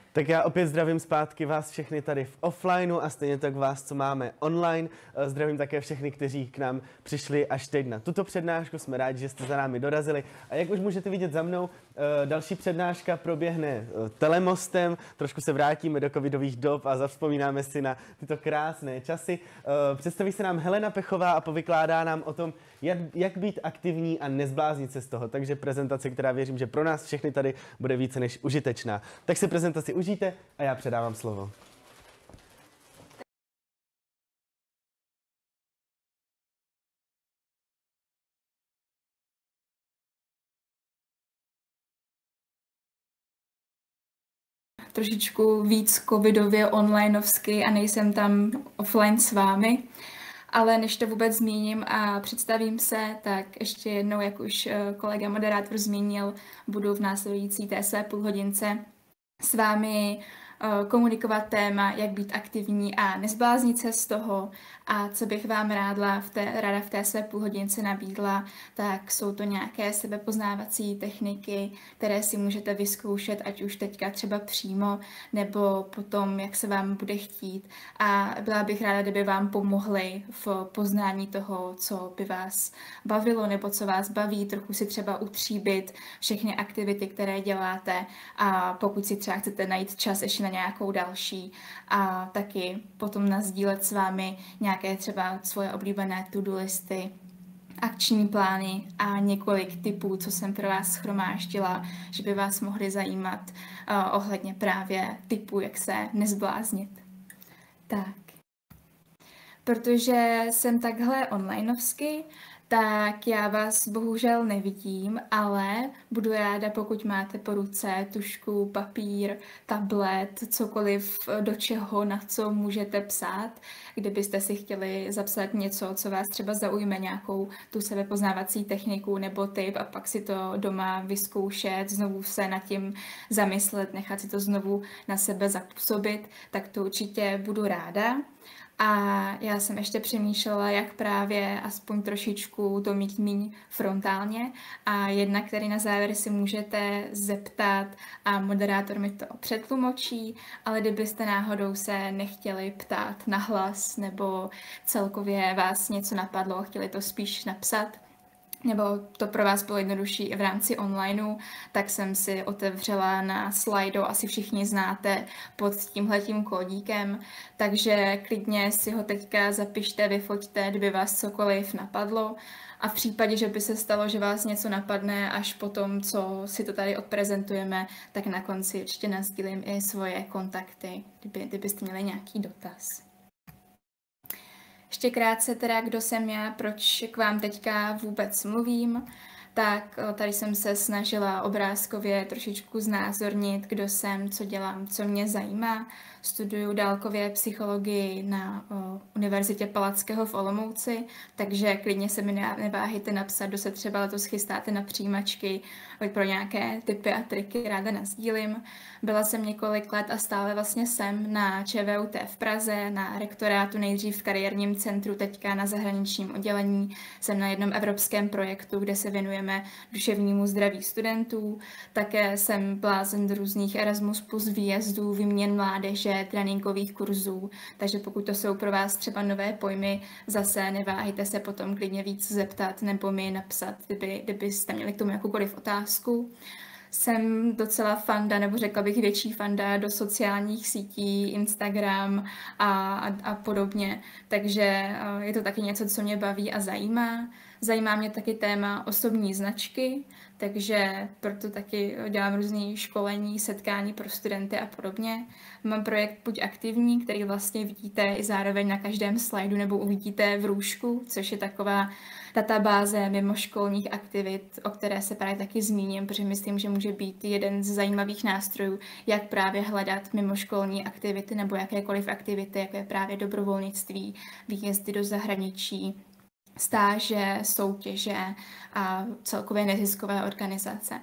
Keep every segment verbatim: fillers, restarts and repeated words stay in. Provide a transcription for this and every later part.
Tak já opět zdravím zpátky vás všechny tady v offlineu a stejně tak vás, co máme online. Zdravím také všechny, kteří k nám přišli až teď na tuto přednášku. Jsme rádi, že jste za námi dorazili. A jak už můžete vidět za mnou, další přednáška proběhne telemostem. Trošku se vrátíme do covidových dob a zavzpomínáme si na tyto krásné časy. Představí se nám Helena Pechová a povykládá nám o tom, jak, jak být aktivní a nezbláznit se z toho. Takže prezentace, která věřím, že pro nás všechny tady bude více než užitečná. Tak si prezentaci užijte a já předávám slovo. Trošičku víc covidově onlineovsky a nejsem tam offline s vámi. Ale než to vůbec zmíním a představím se, tak ještě jednou, jak už kolega moderátor zmínil, budu v následující té své půlhodince s vámi komunikovat téma, jak být aktivní a nezbláznit se z toho. A co bych vám ráda v té, ráda v té své půlhodince nabídla, tak jsou to nějaké sebepoznávací techniky, které si můžete vyzkoušet, ať už teďka třeba přímo, nebo potom, jak se vám bude chtít. A byla bych ráda, kdyby vám pomohly v poznání toho, co by vás bavilo, nebo co vás baví, trochu si třeba utříbit všechny aktivity, které děláte, a pokud si třeba chcete najít čas ještě na nějakou další, a taky potom nasdílet s vámi nějaké třeba svoje oblíbené to-do listy, akční plány a několik tipů, co jsem pro vás shromáždila, že by vás mohly zajímat uh, ohledně právě tipů, jak se nezbláznit. Tak. Protože jsem takhle onlineovsky, tak já vás bohužel nevidím, ale budu ráda, pokud máte po ruce tužku, papír, tablet, cokoliv, do čeho, na co můžete psát, kdybyste si chtěli zapsat něco, co vás třeba zaujme, nějakou tu sebepoznávací techniku nebo tip, a pak si to doma vyzkoušet, znovu se nad tím zamyslet, nechat si to znovu na sebe zapůsobit, tak to určitě budu ráda. A já jsem ještě přemýšlela, jak právě aspoň trošičku to mít míň frontálně. A jedna, který na závěr si můžete zeptat a moderátor mi to přetlumočí, ale kdybyste náhodou se nechtěli ptát nahlas nebo celkově vás něco napadlo, chtěli to spíš napsat, nebo to pro vás bylo jednodušší i v rámci onlineu, tak jsem si otevřela na Slido, asi všichni znáte, pod tímhletím kódíkem, takže klidně si ho teďka zapište, vyfoťte, kdyby vás cokoliv napadlo, a v případě, že by se stalo, že vás něco napadne až po tom, co si to tady odprezentujeme, tak na konci určitě nasdílím i svoje kontakty, kdyby, kdybyste měli nějaký dotaz. Ještě krátce teda, kdo jsem já, proč k vám teďka vůbec mluvím, tak tady jsem se snažila obrázkově trošičku znázornit, kdo jsem, co dělám, co mě zajímá. Studuju dálkově psychologii na o, Univerzitě Palackého v Olomouci, takže klidně se mi neváhejte napsat, kdo se třeba letos chystáte na přijímačky, pro nějaké tipy a triky ráda nasdílím. Byla jsem několik let a stále vlastně jsem na ČVUT v Praze, na rektorátu, nejdřív v kariérním centru, teďka na zahraničním oddělení. Jsem na jednom evropském projektu, kde se věnujeme duševnímu zdraví studentů. Také jsem blázen do různých Erasmus plus výjezdů, výměn mládeže, tréninkových kurzů, takže pokud to jsou pro vás třeba nové pojmy, zase neváhejte se potom klidně víc zeptat nebo mi napsat, kdyby, kdybyste měli k tomu jakoukoliv otázku. Jsem docela fanda, nebo řekla bych větší fanda do sociálních sítí, Instagram a, a, a podobně, takže je to taky něco, co mě baví a zajímá. Zajímá mě taky téma osobní značky, takže proto taky dělám různé školení, setkání pro studenty a podobně. Mám projekt Buď aktivní, který vlastně vidíte i zároveň na každém slajdu nebo uvidíte v růžku, což je taková databáze mimoškolních aktivit, o které se právě taky zmíním, protože myslím, že může být jeden z zajímavých nástrojů, jak právě hledat mimoškolní aktivity nebo jakékoliv aktivity, jako je právě dobrovolnictví, výjezdy do zahraničí, stáže, soutěže a celkově neziskové organizace.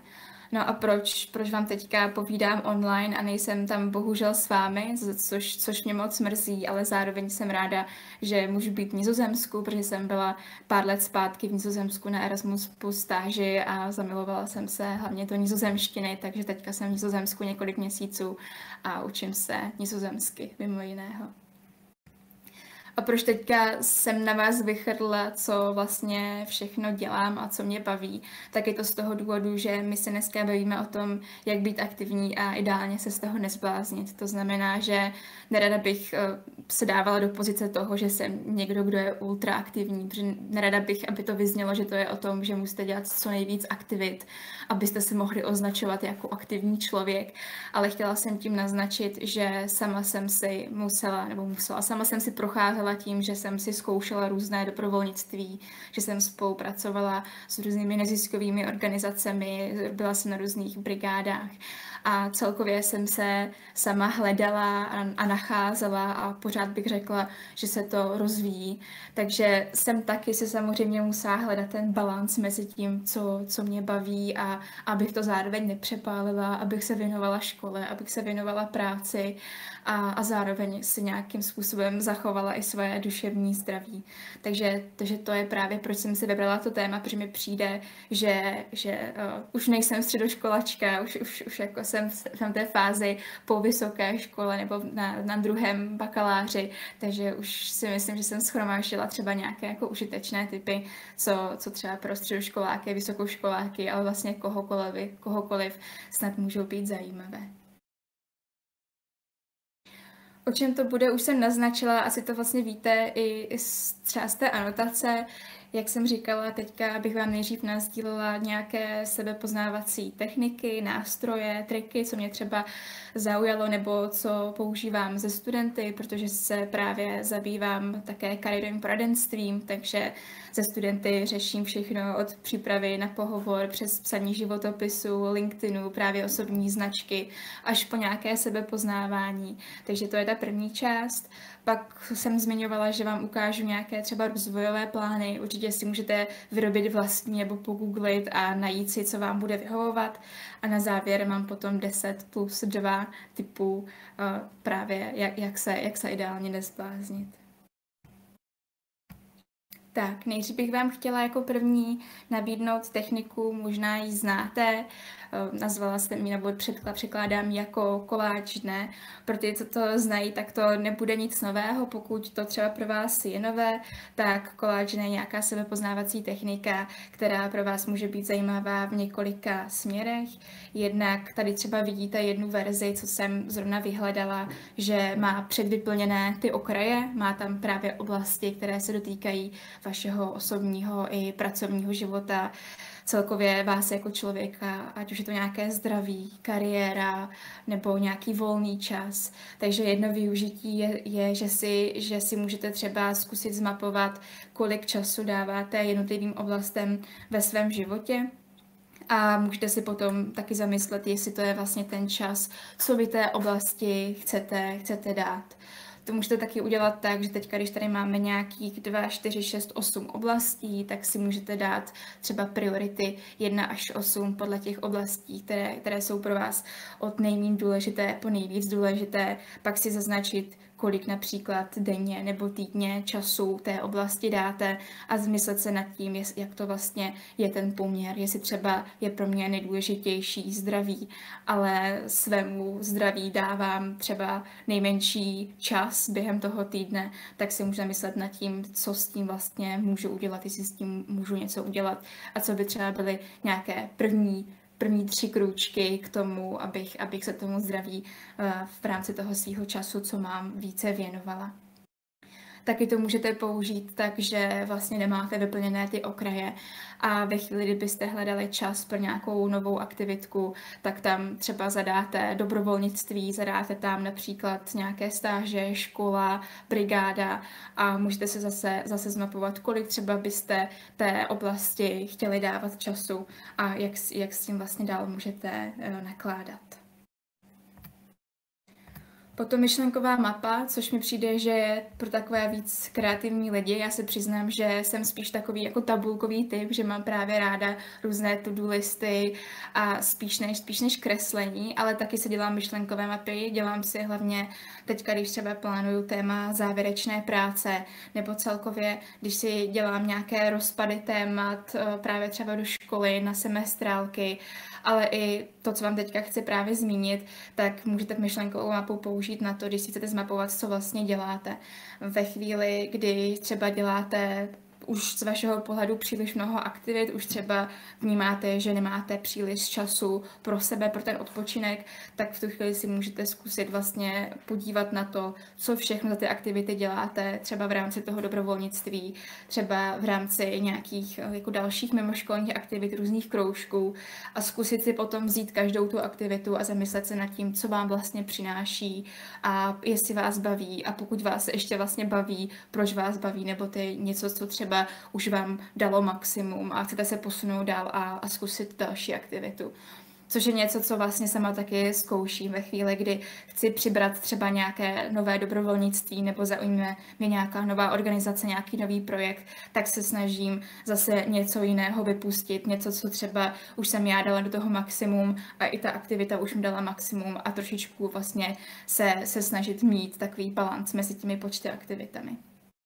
No a proč, proč vám teďka povídám online a nejsem tam bohužel s vámi, což, což mě moc mrzí, ale zároveň jsem ráda, že můžu být v Nizozemsku, protože jsem byla pár let zpátky v Nizozemsku na Erasmus plus stáži a zamilovala jsem se hlavně do nizozemštiny, takže teďka jsem v Nizozemsku několik měsíců a učím se nizozemsky, mimo jiného. A proč teďka jsem na vás vychrla, co vlastně všechno dělám a co mě baví, tak je to z toho důvodu, že my se dneska bavíme o tom, jak být aktivní a ideálně se z toho nezbláznit. To znamená, že nerada bych se dávala do pozice toho, že jsem někdo, kdo je ultra aktivní, protože nerada bych, aby to vyznělo, že to je o tom, že musíte dělat co nejvíc aktivit, abyste se mohli označovat jako aktivní člověk, ale chtěla jsem tím naznačit, že sama jsem si musela, nebo musela, sama jsem si procházela tím, že jsem si zkoušela různé dobrovolnictví, že jsem spolupracovala s různými neziskovými organizacemi, byla jsem na různých brigádách a celkově jsem se sama hledala a, a nacházela a pořád bych řekla, že se to rozvíjí. Takže jsem taky si samozřejmě musela hledat ten balans mezi tím, co, co mě baví a abych to zároveň nepřepálila, abych se věnovala škole, abych se věnovala práci a, a zároveň si nějakým způsobem zachovala i svoje duševní zdraví. Takže, takže to je právě, proč jsem si vybrala to téma, protože mi přijde, že, že uh, už nejsem středoškolačka, už, už, už jako jsem v té fázi po vysoké škole nebo na, na druhém bakaláři, takže už si myslím, že jsem shromáždila třeba nějaké jako užitečné typy, co, co třeba pro středoškoláky, vysokoškoláky, ale vlastně kohokoliv, kohokoliv snad můžou být zajímavé. O čem to bude, už jsem naznačila, asi to vlastně víte i z, třeba z té anotace. Jak jsem říkala, teďka bych vám nejdřív nasdílela nějaké sebepoznávací techniky, nástroje, triky, co mě třeba zaujalo nebo co používám ze studenty, protože se právě zabývám také kariérovým poradenstvím, takže ze studenty řeším všechno od přípravy na pohovor přes psaní životopisu, LinkedInu, právě osobní značky, až po nějaké sebepoznávání. Takže to je ta první část. Pak jsem zmiňovala, že vám ukážu nějaké třeba rozvojové plány. Určitě si můžete vyrobit vlastní nebo pogooglit a najít si, co vám bude vyhovovat. A na závěr mám potom deset plus dva typů uh, právě, jak, jak, se, jak se ideálně nezbláznit. Tak, nejdřív bych vám chtěla jako první nabídnout techniku, možná ji znáte, nazvala jsem ji nebo překládám jako koláč dne. Pro ty, co to znají, tak to nebude nic nového, pokud to třeba pro vás je nové, tak koláč dne je nějaká sebepoznávací technika, která pro vás může být zajímavá v několika směrech. Jednak tady třeba vidíte jednu verzi, co jsem zrovna vyhledala, že má předvyplněné ty okraje, má tam právě oblasti, které se dotýkají vašeho osobního i pracovního života, celkově vás jako člověka, ať už je to nějaké zdraví, kariéra nebo nějaký volný čas. Takže jedno využití je, je že, si, že si můžete třeba zkusit zmapovat, kolik času dáváte jednotlivým oblastem ve svém životě. A můžete si potom taky zamyslet, jestli to je vlastně ten čas, co vy té oblasti chcete, chcete dát. To můžete taky udělat tak, že teď, když tady máme nějakých dva, čtyři, šest, osm oblastí, tak si můžete dát třeba priority jedna až osm podle těch oblastí, které, které jsou pro vás od nejméně důležité po nejvíc důležité, pak si zaznačit, kolik například denně nebo týdně času té oblasti dáte a zmyslet se nad tím, jak to vlastně je ten poměr, jestli třeba je pro mě nejdůležitější zdraví, ale svému zdraví dávám třeba nejmenší čas během toho týdne, tak si můžu myslet nad tím, co s tím vlastně můžu udělat, jestli s tím můžu něco udělat a co by třeba byly nějaké první první tři krůčky k tomu, abych, abych se tomu zdraví v rámci toho svého času, co mám, více věnovala. Taky to můžete použít tak, že vlastně nemáte vyplněné ty okraje a ve chvíli, kdybyste hledali čas pro nějakou novou aktivitku, tak tam třeba zadáte dobrovolnictví, zadáte tam například nějaké stáže, škola, brigáda a můžete se zase, zase zmapovat, kolik třeba byste té oblasti chtěli dávat času a jak, jak s tím vlastně dál můžete nakládat. Potom myšlenková mapa, což mi přijde, že je pro takové víc kreativní lidi. Já se přiznám, že jsem spíš takový jako tabulkový typ, že mám právě ráda různé to-do listy a spíš než, spíš než kreslení, ale taky se dělám myšlenkové mapy. Dělám si hlavně teďka, když třeba plánuju téma závěrečné práce, nebo celkově, když si dělám nějaké rozpady témat právě třeba do školy, na semestrálky, ale i to, co vám teďka chci právě zmínit, tak můžete myšlenkovou mapu použít na to, když si chcete zmapovat, co vlastně děláte. Ve chvíli, kdy třeba děláte už z vašeho pohledu příliš mnoho aktivit, už třeba vnímáte, že nemáte příliš času pro sebe, pro ten odpočinek, tak v tu chvíli si můžete zkusit vlastně podívat na to, co všechno za ty aktivity děláte, třeba v rámci toho dobrovolnictví, třeba v rámci nějakých jako dalších mimoškolních aktivit, různých kroužků a zkusit si potom vzít každou tu aktivitu a zamyslet se nad tím, co vám vlastně přináší a jestli vás baví a pokud vás ještě vlastně baví, proč vás baví, nebo to je něco, co třeba už vám dalo maximum a chcete se posunout dál a, a zkusit další aktivitu. Což je něco, co vlastně sama taky zkouším ve chvíli, kdy chci přibrat třeba nějaké nové dobrovolnictví nebo zaujme mě nějaká nová organizace, nějaký nový projekt, tak se snažím zase něco jiného vypustit, něco, co třeba už jsem já dala do toho maximum a i ta aktivita už mi dala maximum a trošičku vlastně se, se snažit mít takový balans mezi těmi počty aktivitami.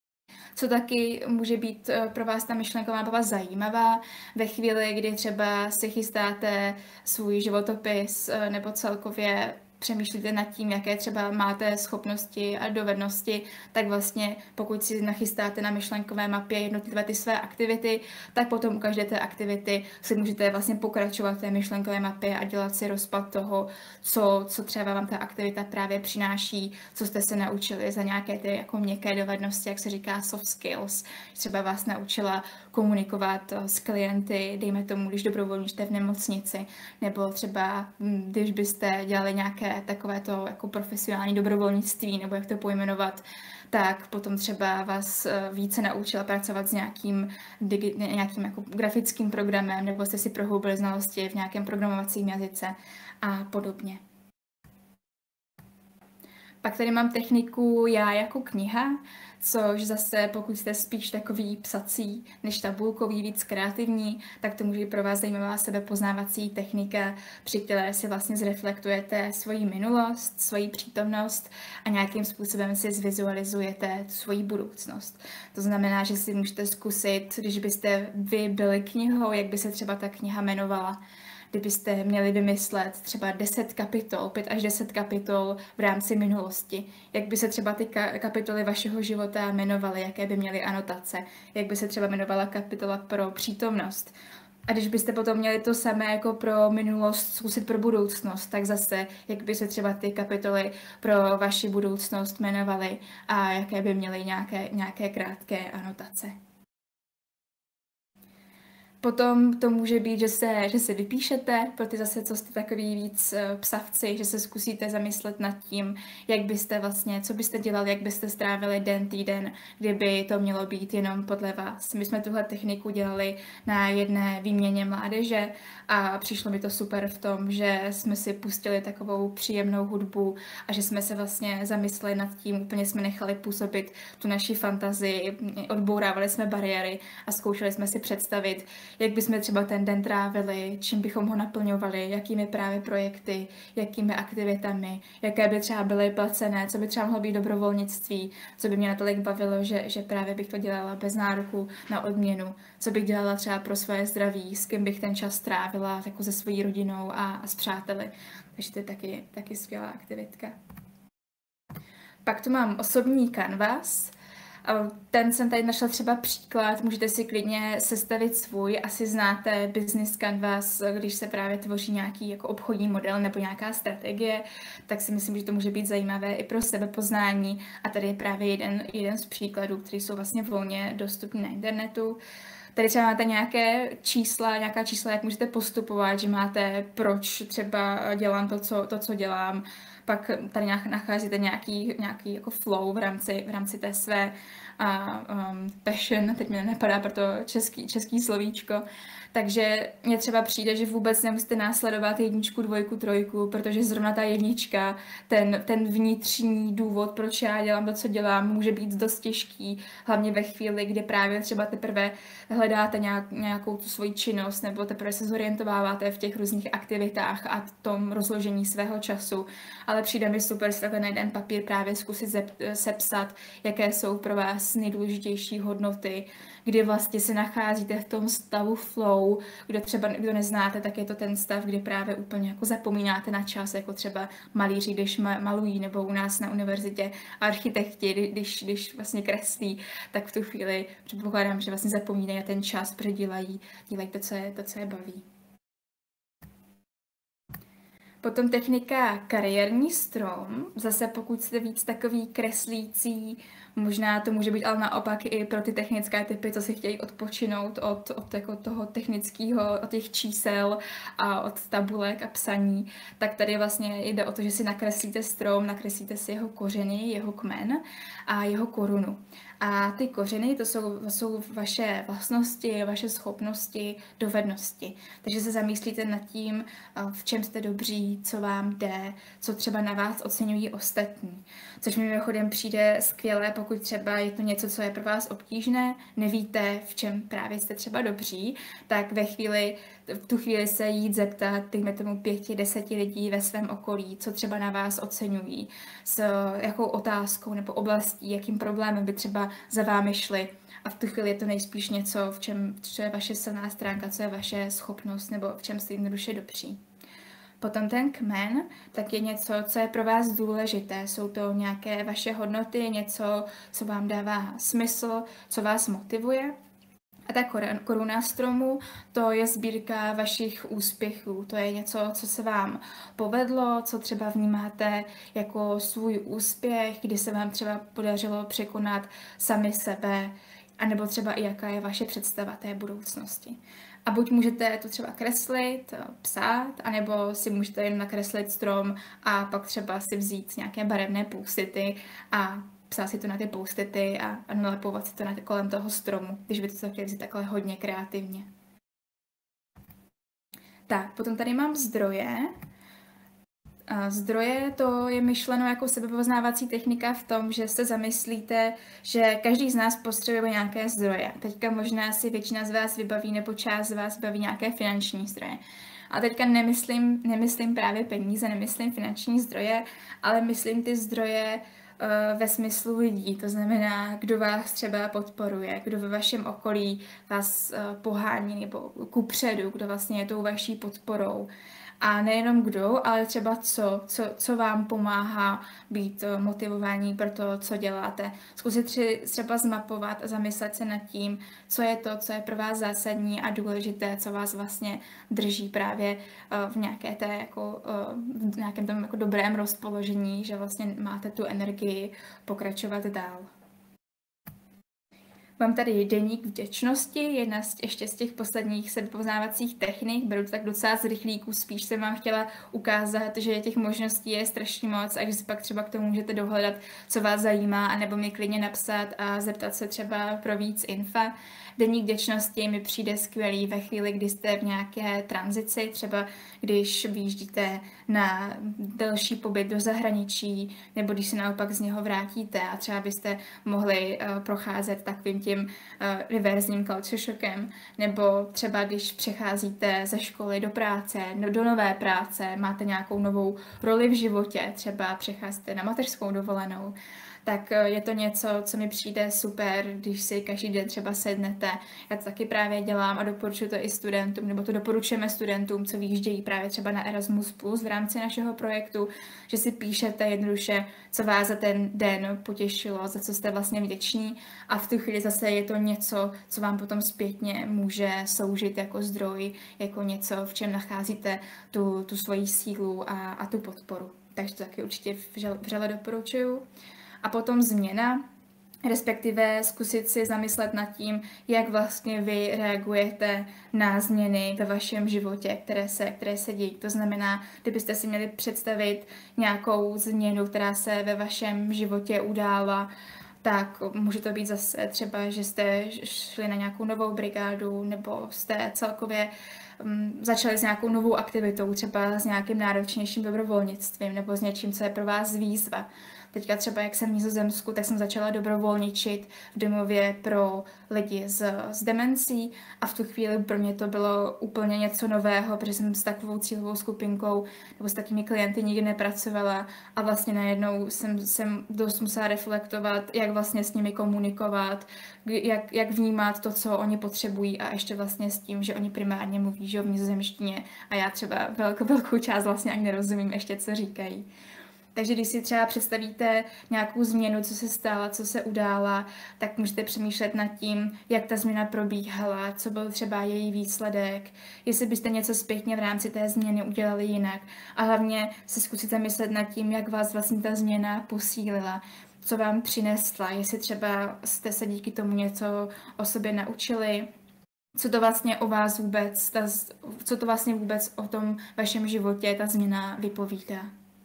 Co taky může být pro vás ta myšlenková mapa zajímavá ve chvíli, kdy třeba si chystáte svůj životopis nebo celkově přemýšlíte nad tím, jaké třeba máte schopnosti a dovednosti, tak vlastně pokud si nachystáte na myšlenkové mapě jednotlivé ty své aktivity, tak potom u každé té aktivity si můžete vlastně pokračovat v té myšlenkové mapě a dělat si rozpad toho, co, co třeba vám ta aktivita právě přináší, co jste se naučili za nějaké ty jako měkké dovednosti, jak se říká soft skills. Třeba vás naučila komunikovat s klienty, dejme tomu, když dobrovolníte v nemocnici, nebo třeba když byste dělali nějaké takovéto jako profesionální dobrovolnictví, nebo jak to pojmenovat, tak potom třeba vás více naučila pracovat s nějakým, digi, nějakým jako grafickým programem, nebo jste si prohloubili znalosti v nějakém programovacím jazyce a podobně. Pak tady mám techniku Já jako kniha, což zase, pokud jste spíš takový psací než tabulkový, víc kreativní, tak to může být pro vás zajímavá sebepoznávací technika, při které si vlastně zreflektujete svoji minulost, svoji přítomnost a nějakým způsobem si zvizualizujete svoji budoucnost. To znamená, že si můžete zkusit, když byste vy byli knihou, jak by se třeba ta kniha jmenovala. Kdybyste měli vymyslet třeba deset kapitol, pět až deset kapitol v rámci minulosti, jak by se třeba ty kapitoly vašeho života jmenovaly, jaké by měly anotace, jak by se třeba jmenovala kapitola pro přítomnost. A když byste potom měli to samé jako pro minulost zkusit pro budoucnost, tak zase, jak by se třeba ty kapitoly pro vaši budoucnost jmenovaly a jaké by měly nějaké, nějaké krátké anotace. Potom to může být, že se, že se vypíšete, pro ty zase, co jste takový víc psavci, že se zkusíte zamyslet nad tím, jak byste vlastně, co byste dělali, jak byste strávili den, týden, kdyby to mělo být jenom podle vás. My jsme tuhle techniku dělali na jedné výměně mládeže a přišlo mi to super v tom, že jsme si pustili takovou příjemnou hudbu a že jsme se vlastně zamysleli nad tím, úplně jsme nechali působit tu naši fantazii, odbourávali jsme bariéry a zkoušeli jsme si představit, jak bychom třeba ten den trávili, čím bychom ho naplňovali, jakými právě projekty, jakými aktivitami, jaké by třeba byly placené, co by třeba mohlo být dobrovolnictví, co by mě natolik bavilo, že, že právě bych to dělala bez nároku na odměnu, co bych dělala třeba pro svoje zdraví, s kým bych ten čas strávila, jako se svojí rodinou a, a s přáteli. Takže to je taky, taky skvělá aktivitka. Pak tu mám osobní kanvas. Ten jsem tady našla třeba příklad, můžete si klidně sestavit svůj, asi znáte Business Canvas, když se právě tvoří nějaký jako obchodní model nebo nějaká strategie, tak si myslím, že to může být zajímavé i pro sebepoznání a tady je právě jeden, jeden z příkladů, který jsou vlastně volně dostupný na internetu. Tady třeba máte nějaké čísla, nějaká čísla, jak můžete postupovat, že máte, proč třeba dělám to, co, to, co dělám, pak tady nějak nacházíte nějaký, nějaký jako flow v rámci, v rámci té své a um, passion, teď mi nenapadá pro to český, český slovíčko. Takže mně třeba přijde, že vůbec nemusíte následovat jedničku, dvojku, trojku, protože zrovna ta jednička, ten, ten vnitřní důvod, proč já dělám to, co dělám, může být dost těžký, hlavně ve chvíli, kdy právě třeba teprve hledáte nějak, nějakou tu svoji činnost nebo teprve se zorientováváte v těch různých aktivitách a v tom rozložení svého času. Ale přijde mi super si takhle na jeden papír právě zkusit zep, sepsat, jaké jsou pro vás nejdůležitější hodnoty, kdy vlastně se nacházíte v tom stavu flow, kdo třeba kdo neznáte, tak je to ten stav, kdy právě úplně jako zapomínáte na čas, jako třeba malíři, když malují, nebo u nás na univerzitě architekti, když, když vlastně kreslí, tak v tu chvíli předpokládám, že vlastně zapomínají na ten čas, protože dělají, dělají to, co je, to, co je baví. Potom technika kariérní strom, zase pokud jste víc takový kreslící, možná to může být ale naopak i pro ty technické typy, co si chtějí odpočinout od, od jako toho technického, od těch čísel a od tabulek a psaní, tak tady vlastně jde o to, že si nakreslíte strom, nakreslíte si jeho kořeny, jeho kmen a jeho korunu. A ty kořeny, to jsou, to jsou vaše vlastnosti, vaše schopnosti, dovednosti. Takže se zamyslíte nad tím, v čem jste dobří, co vám jde, co třeba na vás oceňují ostatní. Což mi mimochodem přijde skvělé, pokud třeba je to něco, co je pro vás obtížné, nevíte, v čem právě jste třeba dobří, tak ve chvíli, v tu chvíli se jít zeptat, dejme tomu pěti, deseti lidí ve svém okolí, co třeba na vás oceňují, s jakou otázkou nebo oblastí, jakým problémem by třeba za vámi šli. A v tu chvíli je to nejspíš něco, v čem, co je vaše silná stránka, co je vaše schopnost nebo v čem jste jednoduše dobří. Potom ten kmen, tak je něco, co je pro vás důležité. Jsou to nějaké vaše hodnoty, něco, co vám dává smysl, co vás motivuje. A ta koruna stromu, to je sbírka vašich úspěchů. To je něco, co se vám povedlo, co třeba vnímáte jako svůj úspěch, kdy se vám třeba podařilo překonat sami sebe, anebo třeba i jaká je vaše představa té budoucnosti. A buď můžete to třeba kreslit, psát, anebo si můžete jen nakreslit strom a pak třeba si vzít nějaké barevné poustity a psát si to na ty poustity a, a nalepovat si to na kolem toho stromu, když by to chtěli vzít takhle hodně kreativně. Tak, potom tady mám zdroje. A zdroje, to je myšleno jako sebepoznávací technika v tom, že se zamyslíte, že každý z nás potřebuje nějaké zdroje. Teďka možná si většina z vás vybaví nebo část z vás vybaví nějaké finanční zdroje. A teďka nemyslím, nemyslím právě peníze, nemyslím finanční zdroje, ale myslím ty zdroje uh, ve smyslu lidí. To znamená, kdo vás třeba podporuje, kdo ve vašem okolí vás uh, pohání nebo kupředu, kdo vlastně je tou vaší podporou. A nejenom kdo, ale třeba co, co, co vám pomáhá být motivovaní pro to, co děláte. Zkusit třeba zmapovat a zamyslet se nad tím, co je to, co je pro vás zásadní a důležité, co vás vlastně drží právě v nějaké té, jako, v nějakém tom jako dobrém rozpoložení, že vlastně máte tu energii pokračovat dál. Mám tady deník vděčnosti, jedna z, ještě z těch posledních sebepoznávacích technik, beru to tak docela z rychlíku, spíš jsem vám chtěla ukázat, že těch možností je strašně moc a že si pak třeba k tomu můžete dohledat, co vás zajímá, anebo mi klidně napsat a zeptat se třeba pro víc infa. Deník vděčnosti mi přijde skvělý ve chvíli, kdy jste v nějaké tranzici, třeba když vyjíždíte na delší pobyt do zahraničí, nebo když se naopak z něho vrátíte a třeba byste mohli uh, procházet takovým tím uh, reverzním culture shockem, nebo třeba když přecházíte ze školy do práce, no, do nové práce, máte nějakou novou roli v životě, třeba přecházíte na mateřskou dovolenou, tak je to něco, co mi přijde super, když si každý den třeba sednete. Já to taky právě dělám a doporučuji to i studentům, nebo to doporučujeme studentům, co vyjíždějí právě třeba na Erasmus plus v rámci našeho projektu, že si píšete jednoduše, co vás za ten den potěšilo, za co jste vlastně vděční a v tu chvíli zase je to něco, co vám potom zpětně může sloužit jako zdroj, jako něco, v čem nacházíte tu, tu svoji sílu a, a tu podporu. Takže to taky určitě vřele doporučuju. A potom změna, respektive zkusit si zamyslet nad tím, jak vlastně vy reagujete na změny ve vašem životě, které se, které se dějí. To znamená, kdybyste si měli představit nějakou změnu, která se ve vašem životě udála, tak může to být zase třeba, že jste šli na nějakou novou brigádu nebo jste celkově um, začali s nějakou novou aktivitou, třeba s nějakým náročnějším dobrovolnictvím nebo s něčím, co je pro vás výzva. Teďka třeba, jak jsem v Nizozemsku, tak jsem začala dobrovolničit v domově pro lidi s, s demencí a v tu chvíli pro mě to bylo úplně něco nového, protože jsem s takovou cílovou skupinkou nebo s takovými klienty nikdy nepracovala a vlastně najednou jsem, jsem dost musela reflektovat, jak vlastně s nimi komunikovat, jak, jak vnímat to, co oni potřebují a ještě vlastně s tím, že oni primárně mluví, že v nizozemštině a já třeba velkou, velkou část vlastně ani nerozumím ještě, co říkají. Takže když si třeba představíte nějakou změnu, co se stala, co se udála, tak můžete přemýšlet nad tím, jak ta změna probíhala, co byl třeba její výsledek, jestli byste něco zpětně v rámci té změny udělali jinak. A hlavně se zkusit zamyslet nad tím, jak vás vlastně ta změna posílila, co vám přinesla, jestli třeba jste se díky tomu něco o sobě naučili, co to vlastně o vás vůbec, ta, co to vlastně vůbec o tom vašem životě ta změna vypovídá.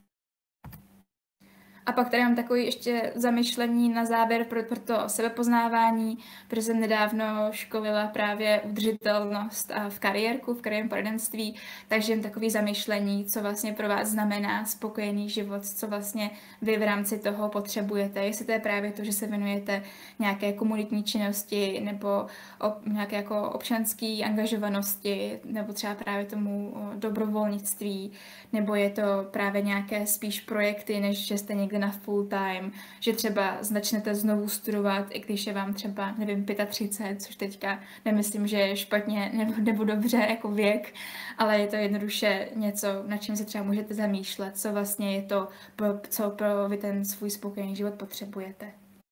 A pak tady mám takový ještě zamyšlení na závěr pro, pro to sebepoznávání, protože jsem nedávno školila právě udržitelnost a v kariérku, v kariérním poradenství, takže jen takový zamyšlení, co vlastně pro vás znamená spokojený život, co vlastně vy v rámci toho potřebujete, jestli to je právě to, že se věnujete nějaké komunitní činnosti nebo ob, nějaké jako občanské angažovanosti, nebo třeba právě tomu dobrovolnictví, nebo je to právě nějaké spíš projekty, než že jste někde na full time, že třeba začnete znovu studovat, i když je vám třeba, nevím, třicet pět, což teďka nemyslím, že je špatně nebo, nebo dobře jako věk, ale je to jednoduše něco, na čem se třeba můžete zamýšlet, co vlastně je to, co pro vy ten svůj spokojený život potřebujete.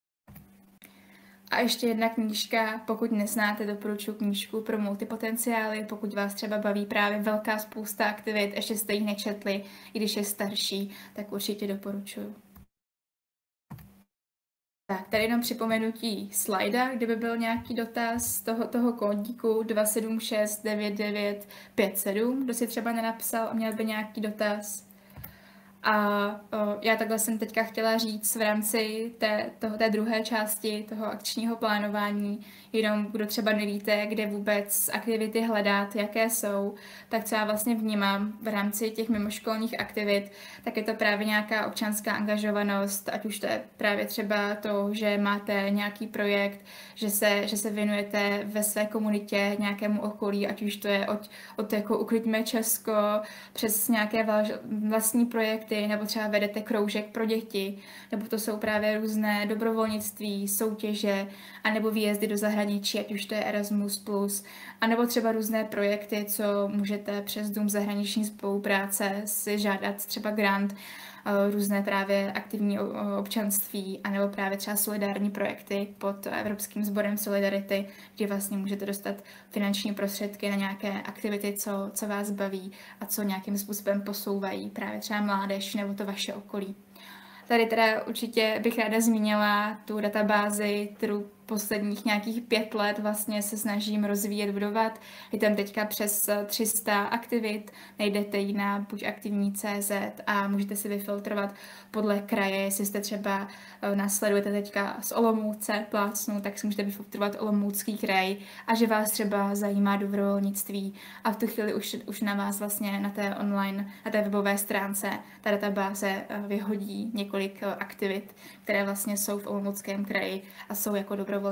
A ještě jedna knížka, pokud neznáte, doporučuji knížku pro multipotenciály, pokud vás třeba baví právě velká spousta aktivit, ještě jste ji nečetli, i když je starší, tak určitě doporučuji. Tak, tady jenom připomenutí slajda, kdyby byl nějaký dotaz toho, toho kódíku dva sedm šest devět devět pět sedm, kdo si třeba nenapsal a měl by nějaký dotaz. A o, já takhle jsem teďka chtěla říct v rámci té, toho, té druhé části toho akčního plánování, jenom kdo třeba nevíte, kde vůbec aktivity hledat, jaké jsou, tak co já vlastně vnímám v rámci těch mimoškolních aktivit, tak je to právě nějaká občanská angažovanost, ať už to je právě třeba to, že máte nějaký projekt, že se, že se věnujete ve své komunitě nějakému okolí, ať už to je od, od jako Uklidíme Česko přes nějaké vlastní projekty, nebo třeba vedete kroužek pro děti, nebo to jsou právě různé dobrovolnictví, soutěže, anebo výjezdy do zahraničí, ať už to je Erasmus plus, anebo třeba různé projekty, co můžete přes Dům zahraniční spolupráce si žádat třeba grant, různé právě aktivní občanství, anebo právě třeba solidární projekty pod Evropským sborem Solidarity, kde vlastně můžete dostat finanční prostředky na nějaké aktivity, co, co vás baví a co nějakým způsobem posouvají právě třeba mládež nebo to vaše okolí. Tady teda určitě bych ráda zmínila tu databázi, kterou posledních nějakých pět let vlastně se snažím rozvíjet, budovat. Je tam teďka přes tři sta aktivit, najdete ji na buď aktivní tečka cé zet a můžete si vyfiltrovat podle kraje, jestli jste třeba následujete teďka z Olomouce, plácnu, tak si můžete vyfiltrovat Olomoucký kraj a že vás třeba zajímá dobrovolnictví a v tu chvíli už, už na vás vlastně na té online, na té webové stránce ta databáze vyhodí několik aktivit, které vlastně jsou v Olomouckém kraji a jsou jako dobrovolnictví.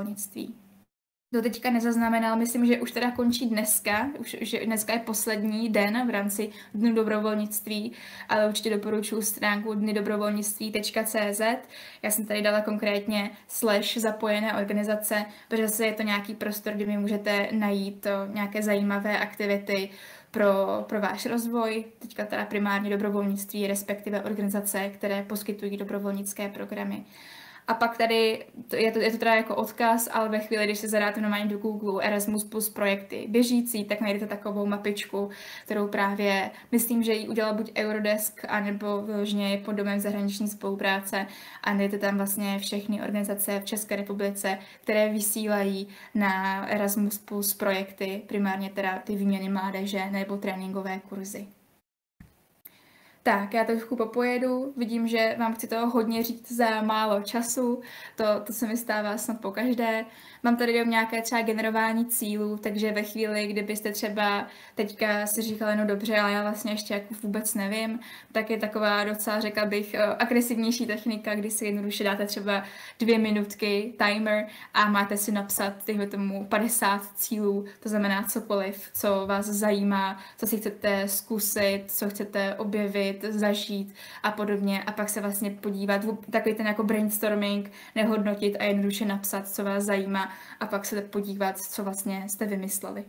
To teďka nezaznamenal, myslím, že už teda končí dneska, už, že dneska je poslední den v rámci Dnu dobrovolnictví, ale určitě doporučuji stránku dny dobrovolnictví tečka cé zet. Já jsem tady dala konkrétně slash zapojené organizace, protože se je to nějaký prostor, kde mi můžete najít nějaké zajímavé aktivity pro, pro váš rozvoj, teďka teda primárně dobrovolnictví, respektive organizace, které poskytují dobrovolnické programy. A pak tady, je to, je to teda jako odkaz, ale ve chvíli, když se zadáte normálně do Google Erasmus plus projekty běžící, tak najdete takovou mapičku, kterou právě, myslím, že ji udělal buď Eurodesk, anebo vyloženě pod domem zahraniční spolupráce a najdete tam vlastně všechny organizace v České republice, které vysílají na Erasmus plus projekty, primárně teda ty výměny mládeže nebo tréninkové kurzy. Tak, já trošku popojedu, vidím, že vám chci toho hodně říct za málo času, to, to se mi stává snad po každé. Mám tady jenom nějaké třeba generování cílů, takže ve chvíli, kdybyste třeba teďka si říkali, no dobře, ale já vlastně ještě jako vůbec nevím, tak je taková docela, řekla bych, agresivnější technika, kdy si jednoduše dáte třeba dvě minutky timer a máte si napsat, dejme tomu, padesát cílů, to znamená cokoliv, co vás zajímá, co si chcete zkusit, co chcete objevit, zažít a podobně a pak se vlastně podívat, takový ten jako brainstorming, nehodnotit a jednoduše napsat, co vás zajímá a pak se podívat, co vlastně jste vymysleli.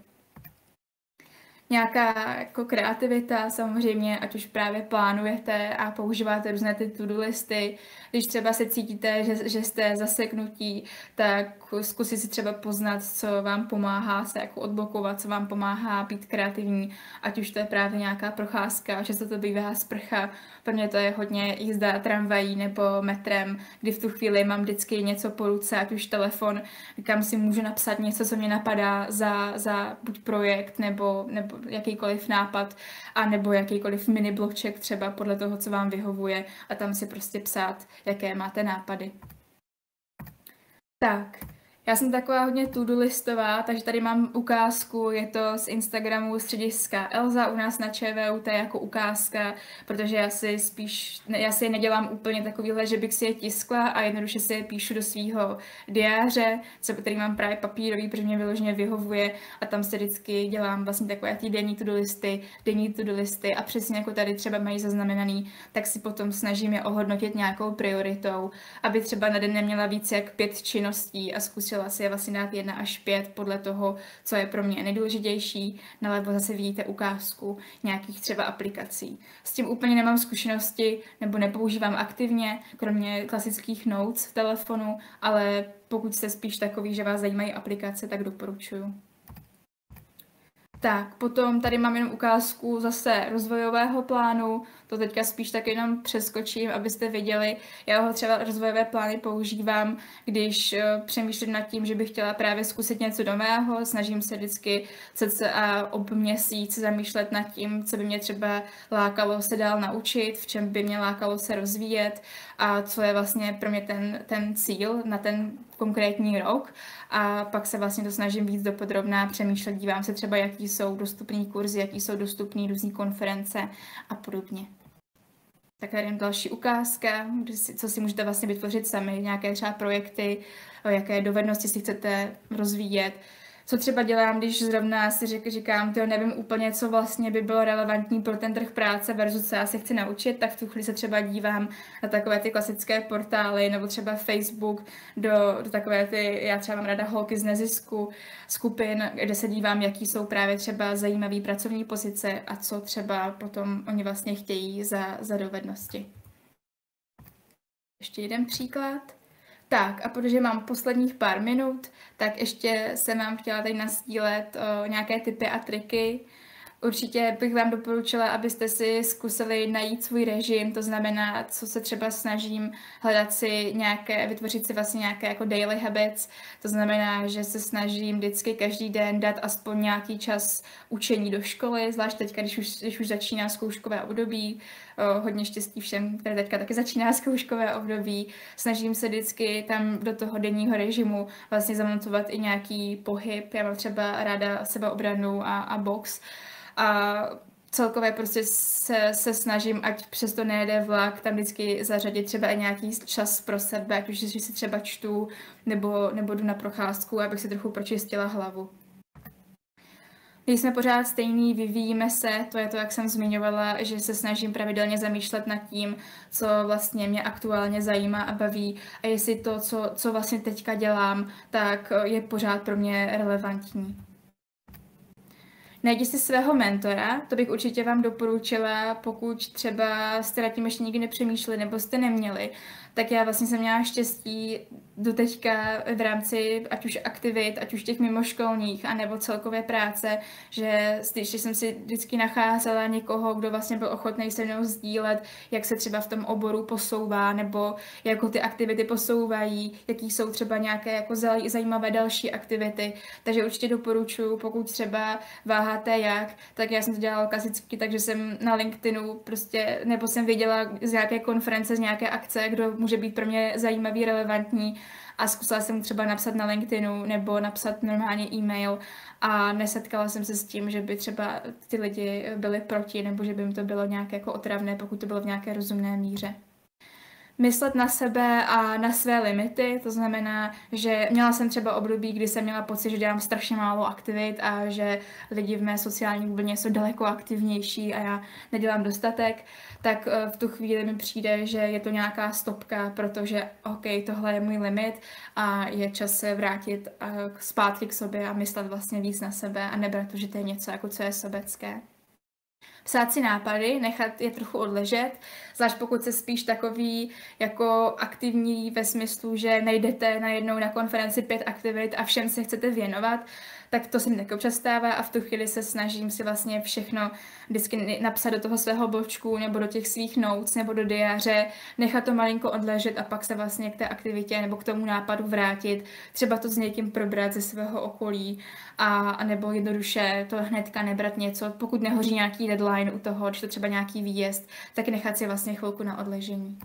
Nějaká jako kreativita samozřejmě, ať už právě plánujete a používáte různé ty to-do listy, když třeba se cítíte, že, že jste zaseknutí, tak zkusit si třeba poznat, co vám pomáhá se jako odblokovat, co vám pomáhá být kreativní, ať už to je právě nějaká procházka, často to bývá sprcha, pro mě to je hodně jízda tramvají nebo metrem, kdy v tu chvíli mám vždycky něco po ruce, ať už telefon, kam si můžu napsat něco, co mě napadá za, za buď projekt nebo, nebo jakýkoliv nápad, a nebo jakýkoliv mini bloček třeba podle toho, co vám vyhovuje a tam si prostě psát, jaké máte nápady. Tak, já jsem taková hodně to-do listová, takže tady mám ukázku, je to z Instagramu střediska Elza u nás na ČVUT jako ukázka, protože já si spíš, já si je nedělám úplně takovýhle, že bych si je tiskla a jednoduše si je píšu do svého diáře, který mám právě papírový, protože mě vyloženě vyhovuje a tam se vždycky dělám vlastně takové ty denní to-do listy, denní to-do listy a přesně jako tady třeba mají zaznamenaný, tak si potom snažím je ohodnotit nějakou prioritou, aby třeba na den neměla víc jak pět činností a zkusila si je vlastně dát jedna až pět podle toho, co je pro mě nejdůležitější. Nalevo zase vidíte ukázku nějakých třeba aplikací. S tím úplně nemám zkušenosti nebo nepoužívám aktivně, kromě klasických notes v telefonu, ale pokud jste spíš takový, že vás zajímají aplikace, tak doporučuju. Tak, potom tady mám jenom ukázku zase rozvojového plánu, to teďka spíš tak jenom přeskočím, abyste viděli, já ho třeba rozvojové plány používám, když uh, přemýšlím nad tím, že bych chtěla právě zkusit něco nového, snažím se vždycky cca ob měsíc zamýšlet nad tím, co by mě třeba lákalo se dál naučit, v čem by mě lákalo se rozvíjet a co je vlastně pro mě ten, ten cíl na ten konkrétní rok a pak se vlastně to snažím víc dopodrobná přemýšlet, dívám se třeba, jaký jsou dostupný kurzy, jaký jsou dostupný různý konference a podobně. Tak tady jen další ukázka, co si můžete vlastně vytvořit sami, nějaké třeba projekty, jaké dovednosti si chcete rozvíjet. Co třeba dělám, když zrovna si řek, říkám, to nevím úplně, co vlastně by bylo relevantní pro ten trh práce versus co já se chci naučit, tak v tu chvíli se třeba dívám na takové ty klasické portály nebo třeba Facebook, do, do takové ty, já třeba mám ráda holky z nezisku, skupin, kde se dívám, jaký jsou právě třeba zajímavé pracovní pozice a co třeba potom oni vlastně chtějí za, za dovednosti. Ještě jeden příklad. Tak a protože mám posledních pár minut, tak ještě jsem vám chtěla tady nasdílet o, nějaké tipy a triky. Určitě bych vám doporučila, abyste si zkusili najít svůj režim, to znamená, co se třeba snažím hledat si nějaké, vytvořit si vlastně nějaké jako daily habits, to znamená, že se snažím vždycky každý den dát aspoň nějaký čas učení do školy, zvlášť teďka, když už, když už začíná zkouškové období, o, hodně štěstí všem, které teďka taky začíná zkouškové období, snažím se vždycky tam do toho denního režimu vlastně zamontovat i nějaký pohyb, já mám třeba ráda sebeobranu a, a box, a celkově prostě se, se snažím, ať přesto nejede vlak, tam vždycky zařadit třeba i nějaký čas pro sebe, ať už si třeba čtu, nebo, nebo jdu na procházku, abych si trochu pročistila hlavu. Nejsme pořád stejný, vyvíjíme se, to je to, jak jsem zmiňovala, že se snažím pravidelně zamýšlet nad tím, co vlastně mě aktuálně zajímá a baví a jestli to, co, co vlastně teďka dělám, tak je pořád pro mě relevantní. Najdi si svého mentora, to bych určitě vám doporučila, pokud třeba jste nad tím ještě nikdy nepřemýšleli nebo jste neměli, tak já vlastně jsem měla štěstí do teďka v rámci ať už aktivit, ať už těch mimoškolních, anebo celkové práce, že když jsem si vždycky nacházela někoho, kdo vlastně byl ochotný se mnou sdílet, jak se třeba v tom oboru posouvá, nebo jako ty aktivity posouvají, jaký jsou třeba nějaké jako zajímavé další aktivity. Takže určitě doporučuji, pokud třeba váháte nemáte jak, tak já jsem to dělala klasicky, takže jsem na LinkedInu prostě, nebo jsem věděla z nějaké konference, z nějaké akce, kdo může být pro mě zajímavý, relevantní a zkusila jsem třeba napsat na LinkedInu nebo napsat normálně e-mail a nesetkala jsem se s tím, že by třeba ty lidi byli proti nebo že by jim to bylo nějaké jako otravné, pokud to bylo v nějaké rozumné míře. Myslet na sebe a na své limity, to znamená, že měla jsem třeba období, kdy jsem měla pocit, že dělám strašně málo aktivit a že lidi v mé sociální bublině jsou daleko aktivnější a já nedělám dostatek, tak v tu chvíli mi přijde, že je to nějaká stopka, protože OK, tohle je můj limit a je čas se vrátit zpátky k sobě a myslet vlastně víc na sebe a nebrat to, že to je něco, jako co je sobecké. Psát si nápady, nechat je trochu odležet, zvlášť pokud se spíš takový jako aktivní ve smyslu, že nejdete najednou na konferenci pět aktivit a všem se chcete věnovat, tak to se mi taky občas stává a v tu chvíli se snažím si vlastně všechno vždycky napsat do toho svého bločku nebo do těch svých notes nebo do diáře, nechat to malinko odležet a pak se vlastně k té aktivitě nebo k tomu nápadu vrátit, třeba to s někým probrat ze svého okolí a, a nebo jednoduše to hnedka nebrat něco, pokud nehoří nějaký deadline u toho, když to třeba nějaký výjezd, tak nechat si vlastně chvilku na odležení.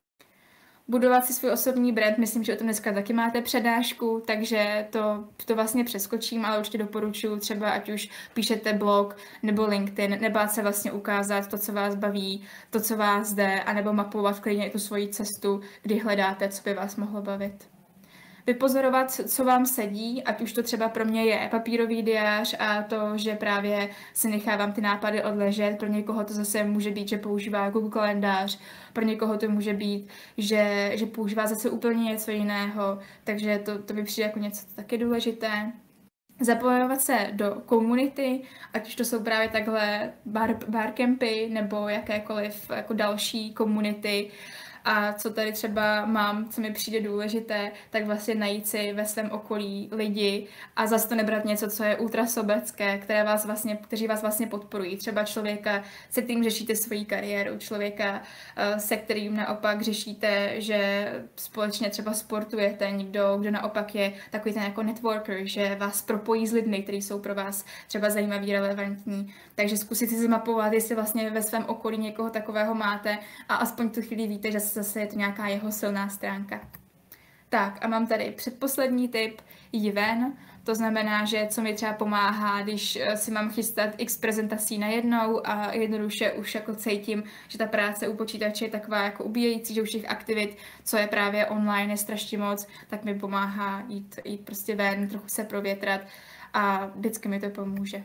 Budovat si svůj osobní brand, myslím, že o tom dneska taky máte přednášku, takže to, to vlastně přeskočím, ale určitě doporučuji třeba, ať už píšete blog nebo LinkedIn, nebát se vlastně ukázat to, co vás baví, to, co vás jde, anebo mapovat klidně i tu svoji cestu, kdy hledáte, co by vás mohlo bavit. Vypozorovat, co vám sedí, ať už to třeba pro mě je papírový diář a to, že právě si nechávám ty nápady odležet. Pro někoho to zase může být, že používá Google kalendář, pro někoho to může být, že, že používá zase úplně něco jiného, takže to, to by přijde jako něco taky důležité. Zapojovat se do komunity, ať už to jsou právě takhle bar, barcampy nebo jakékoliv jako další komunity. A co tady třeba mám, co mi přijde důležité, tak vlastně najít si ve svém okolí lidi a zase to nebrat něco, co je ultra sobecké, které vás vlastně, kteří vás vlastně podporují. Třeba člověka, se kterým řešíte svoji kariéru, člověka, se kterým naopak řešíte, že společně třeba sportujete, někdo, kdo naopak je takový ten jako networker, že vás propojí s lidmi, kteří jsou pro vás třeba zajímaví, relevantní. Takže zkusit si zmapovat, jestli vlastně ve svém okolí někoho takového máte a aspoň tu chvíli víte, že zase je to nějaká jeho silná stránka. Tak a mám tady předposlední tip, jdi ven. To znamená, že co mi třeba pomáhá, když si mám chystat x prezentací najednou a jednoduše už jako cítím, že ta práce u počítače je taková jako ubíjející, že už těch aktivit, co je právě online, je strašně moc, tak mi pomáhá jít, jít prostě ven, trochu se provětrat a vždycky mi to pomůže.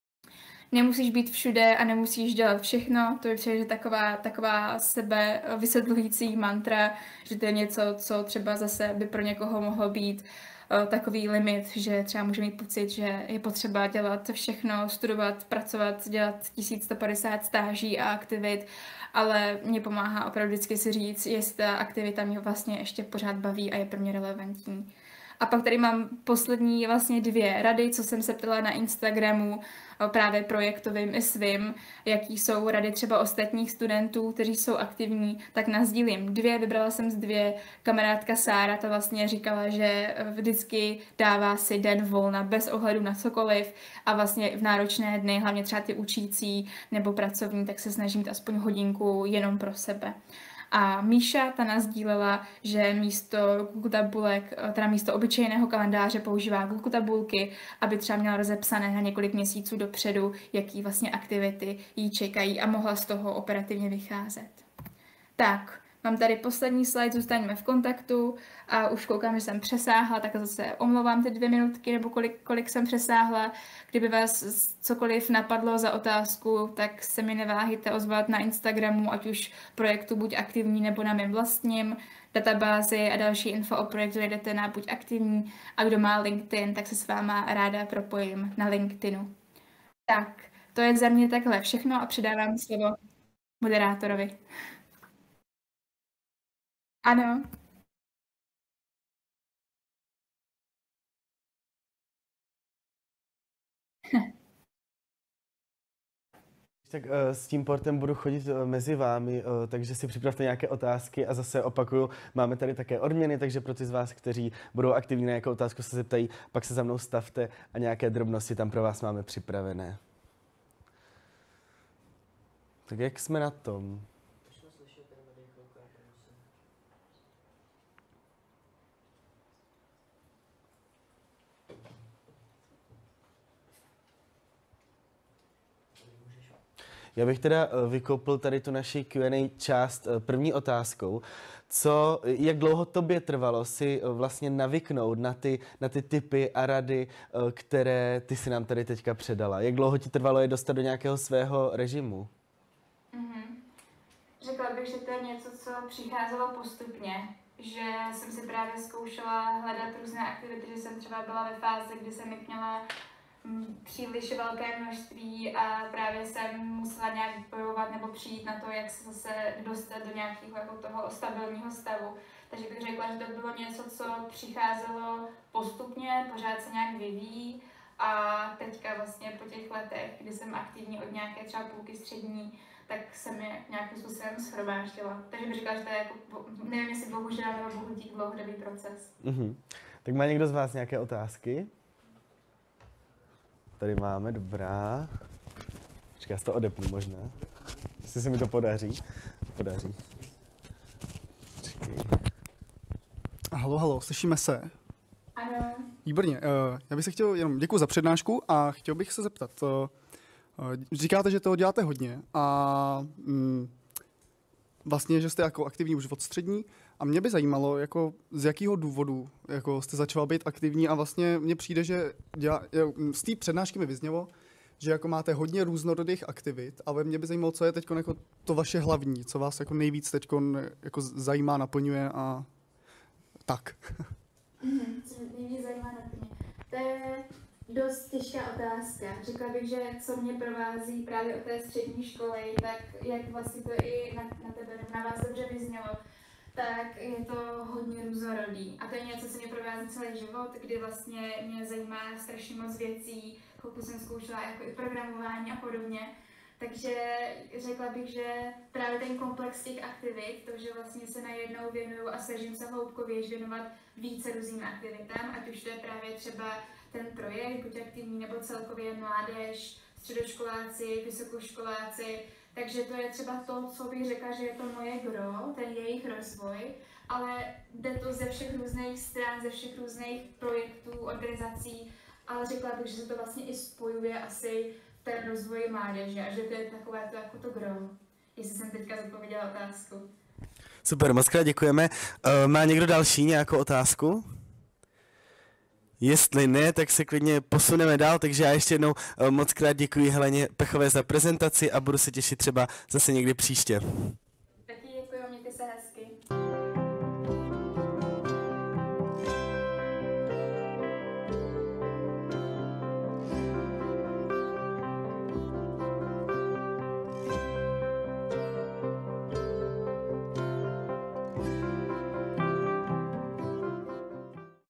Nemusíš být všude a nemusíš dělat všechno, to je přijde, že taková, taková sebe vysvětlující mantra, že to je něco, co třeba zase by pro někoho mohlo být uh, takový limit, že třeba může mít pocit, že je potřeba dělat všechno, studovat, pracovat, dělat tisíc sto padesát stáží a aktivit, ale mě pomáhá opravdu vždycky si říct, jestli ta aktivita mě vlastně ještě pořád baví a je pro mě relevantní. A pak tady mám poslední vlastně dvě rady, co jsem se ptala na Instagramu, právě projektovým i svým, jaký jsou rady třeba ostatních studentů, kteří jsou aktivní, tak nasdílím dvě, vybrala jsem z dvě. Kamarádka Sára ta vlastně říkala, že vždycky dává si den volna bez ohledu na cokoliv a vlastně v náročné dny, hlavně třeba ty učící nebo pracovní, tak se snažím mít aspoň hodinku jenom pro sebe. A Míša ta nasdílela, že místo Google tabulek, teda místo obyčejného kalendáře používá Google tabulky, aby třeba měla rozepsané na několik měsíců dopředu, jaký vlastně aktivity jí čekají a mohla z toho operativně vycházet. Tak, mám tady poslední slide, zůstaňme v kontaktu a už koukám, že jsem přesáhla, tak zase omlouvám ty dvě minutky nebo kolik, kolik jsem přesáhla. Kdyby vás cokoliv napadlo za otázku, tak se mi neváhejte ozvat na Instagramu, ať už projektu Buď aktivní nebo na mém vlastním databázi a další info o projektu jdete na Buď aktivní a kdo má LinkedIn, tak se s váma ráda propojím na LinkedInu. Tak, to je za mě takhle všechno a předávám slovo moderátorovi. Ano. Tak uh, s tím portem budu chodit uh, mezi vámi, uh, takže si připravte nějaké otázky a zase opakuju, máme tady také odměny, takže pro ty z vás, kteří budou aktivní na nějakou otázku se zeptají, pak se za mnou stavte a nějaké drobnosti tam pro vás máme připravené. Tak jak jsme na tom? Já bych teda vykopl tady tu naši Q and A část první otázkou. Co, jak dlouho tobě trvalo si vlastně navyknout na ty, na ty tipy a rady, které ty si nám tady teďka předala? Jak dlouho ti trvalo je dostat do nějakého svého režimu? Mm-hmm. Řekla bych, že to je něco, co přicházelo postupně. Že jsem si právě zkoušela hledat různé aktivity, že jsem třeba byla ve fázi, kdy jsem jich měla příliš velké množství a právě jsem musela nějak bojovat nebo přijít na to, jak se zase dostat do nějakého jako toho stabilního stavu. Takže bych řekla, že to bylo něco, co přicházelo postupně, pořád se nějak vyvíjí a teďka vlastně po těch letech, kdy jsem aktivní od nějaké třeba půlky střední, tak jsem je nějakým způsobem shromáždila. Takže bych řekla, že to je jako, nevím jestli bohužel nebo bohu dík dlouhodobý proces. Mm-hmm. Tak má někdo z vás nějaké otázky? Tady máme, dobrá. Počkej, já si to odepnu možná. Jestli se mi to podaří. Podaří. Počkej. Halo, halo, slyšíme se? Ano. Výborně, já bych se chtěl, jenom děkuji za přednášku a chtěl bych se zeptat. Říkáte, že toho děláte hodně a mm, vlastně, že jste jako aktivní už od střední a mě by zajímalo, jako z jakého důvodu jako jste začala být aktivní a vlastně mně přijde, že dělá, z té přednášky mi vyznělo, že jako máte hodně různorodých aktivit, ale mě by zajímalo, co je teď jako to vaše hlavní, co vás jako nejvíc teď jako zajímá, naplňuje a tak. Mm-hmm, co mě zajímá naplňuje. To je dost těžká otázka. Řekla bych, že co mě provází právě od té střední školy, tak jak vlastně to i na, na tebe, na vás dobře vyznělo, tak je to hodně různorodý. A to je něco, co mě provází celý život, kdy vlastně mě zajímá strašně moc věcí, pokud jsem zkoušela jako i programování a podobně. Takže řekla bych, že právě ten komplex těch aktivit, to, že vlastně se najednou věnuju a snažím se hloubkověji věnovat více různým aktivitám, ať už to je právě třeba ten projekt, buď aktivní nebo celkově mládež, středoškoláci, vysokoškoláci. Takže to je třeba to, co bych řekla, že je to moje gro, ten jejich rozvoj, ale jde to ze všech různých stran, ze všech různých projektů, organizací, ale řekla bych, že se to vlastně i spojuje asi v ten rozvoj mládeže a že to je takové to jako to gro. Jestli jsem teďka zodpověděla otázku. Super, moc krát děkujeme. Uh, má někdo další nějakou otázku? Jestli ne, tak se klidně posuneme dál, takže já ještě jednou uh, moc krát děkuji Heleně Pechové za prezentaci a budu se těšit třeba zase někdy příště.